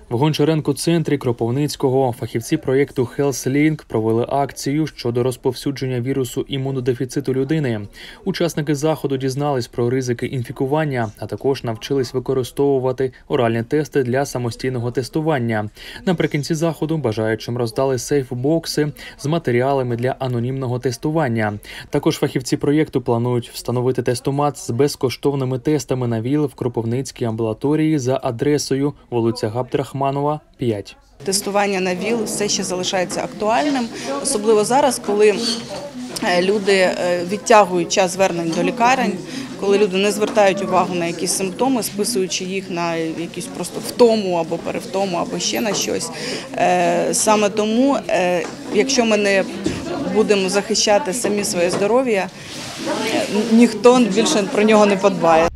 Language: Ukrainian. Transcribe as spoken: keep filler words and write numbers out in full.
В Гончаренко-центрі Кропивницького фахівці проєкту HealthLink провели акцію щодо розповсюдження вірусу імунодефіциту людини. Учасники заходу дізнались про ризики інфікування, а також навчились використовувати оральні тести для самостійного тестування. Наприкінці заходу бажаючим роздали сейф-бокси з матеріалами для анонімного тестування. Також фахівці проєкту планують встановити тестомат з безкоштовними тестами на ВІЛ в Кропивницькій амбулаторії за адресою вулиця Габдрахманова, п'ять. Тестування на ВІЛ все ще залишається актуальним, особливо зараз, коли люди відтягують час звернень до лікарень, коли люди не звертають увагу на якісь симптоми, списуючи їх на якісь просто втому або перевтому, або ще на щось. Саме тому, якщо ми не будемо захищати самі своє здоров'я, ніхто більше про нього не подбає.